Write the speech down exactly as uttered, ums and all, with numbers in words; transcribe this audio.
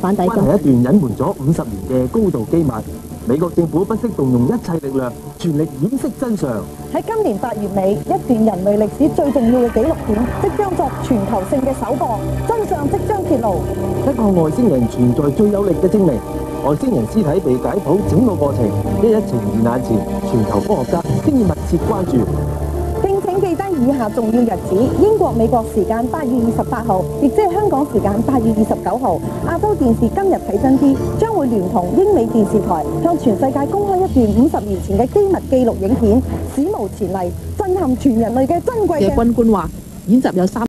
反底關係一段隱瞞咗五十年嘅高度機密。美國政府不惜動用一切力量，全力掩飾真相。 喺今年八月尾，一段人類歷史最重要嘅紀錄片即將作全球性嘅首播，真相即將揭露。 一個外星人存在最有力嘅證明，外星人屍體被解剖整個過程一一呈現眼前，全球科學家經已密切關注。 敬請記得以下重要日子：英國、美國時間八月二十八號，亦即係香港時間八月二十九號。亞洲電視今日睇真啲，將會聯同英美電視台向全世界公開一段五十年前嘅機密紀錄影片，史無前例，震撼全人類嘅珍貴嘅。 嘅軍官話，演習有三。